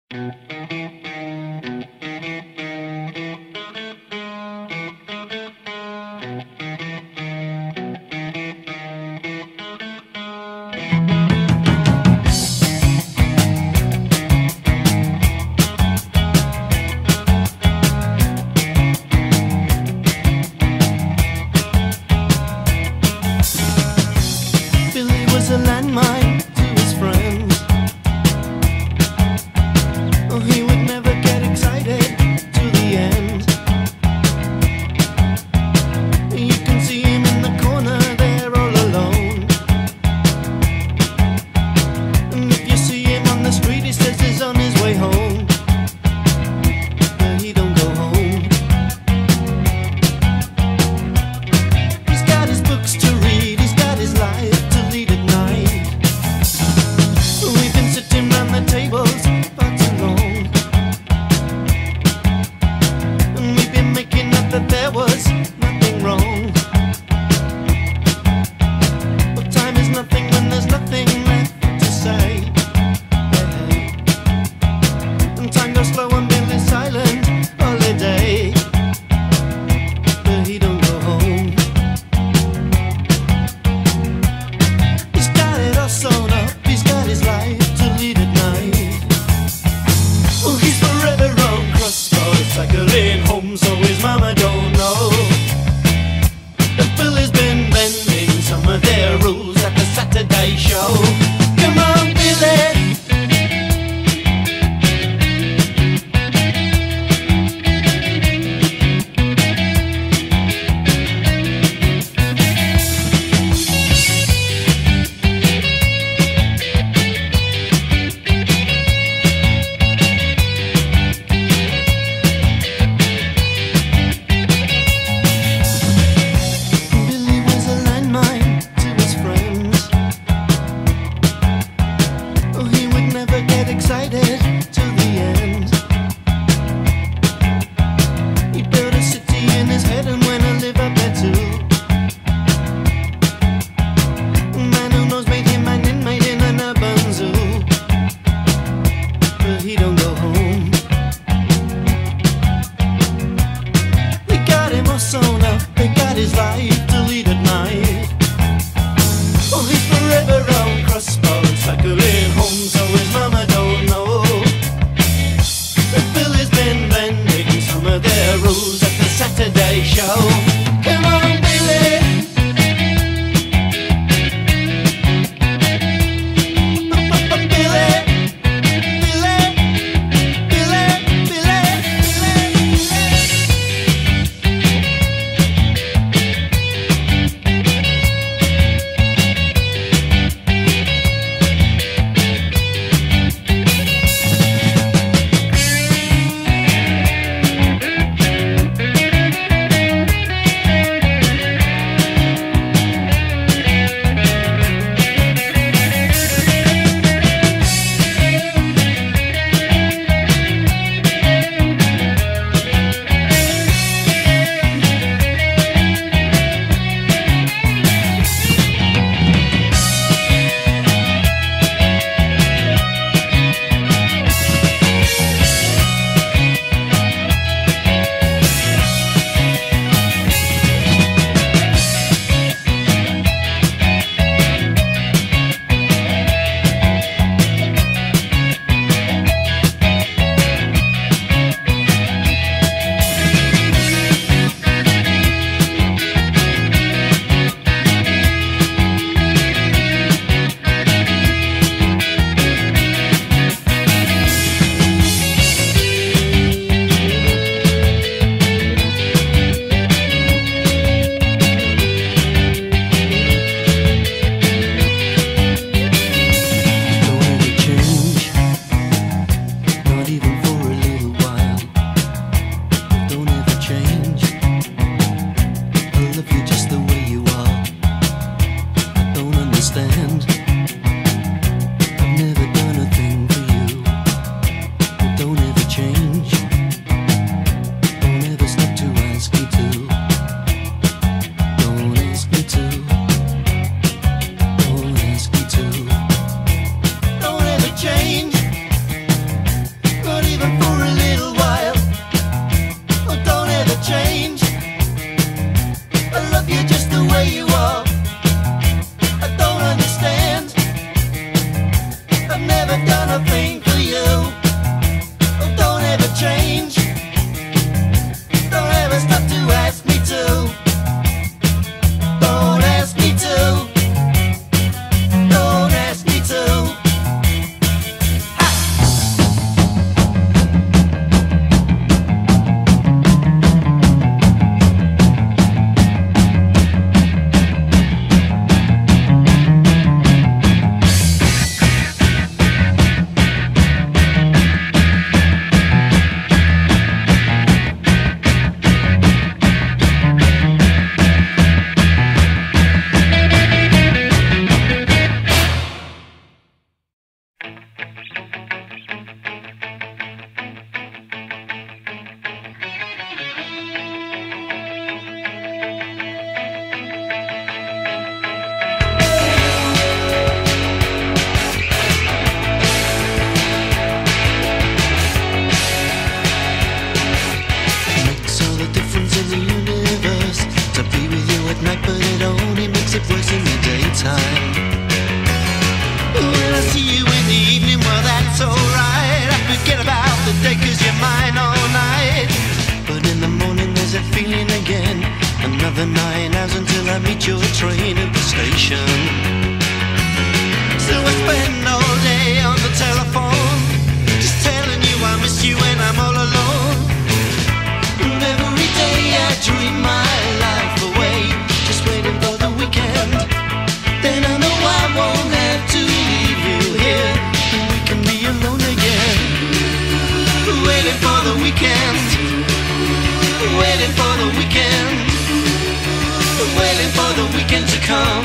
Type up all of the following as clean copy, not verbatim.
Billy was a landmine to his friends. Oh, he would the 9 hours until I meet your train at the station. So I spend all day on the telephone, just telling you I miss you and I'm all alone. And every day I dream my life away, just waiting for the weekend. Then I know I won't have to leave you here, and we can be alone again. Waiting for the weekend, waiting for the weekend, waiting for the weekend to come.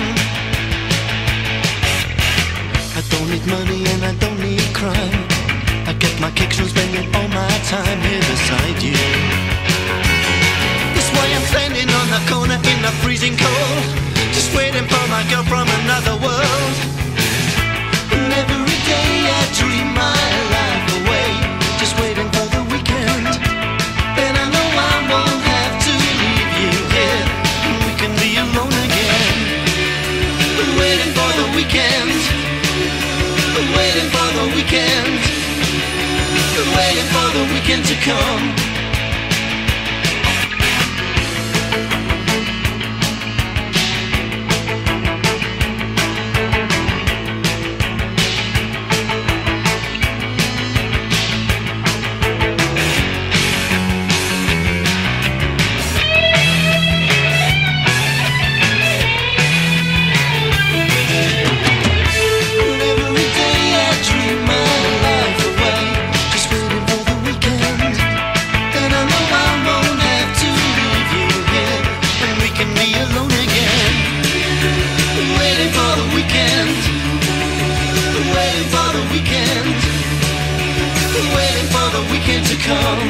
I don't need money and I don't need crime. I get my kicks from spending all my time here beside you. That's why I'm standing on the corner in the freezing cold, just waiting for my girl from another world. And every day I dream my life away, just waiting for the weekend. Then I know I won't have to leave you here, and we can be alone again. Waiting for the weekend, waiting for the weekend, waiting for the weekend to come. To come,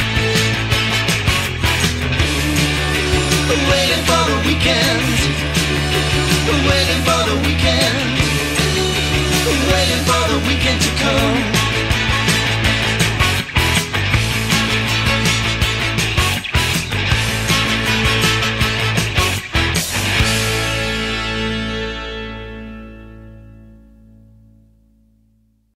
waiting for the weekend, waiting for the weekend, waiting for the weekend to come.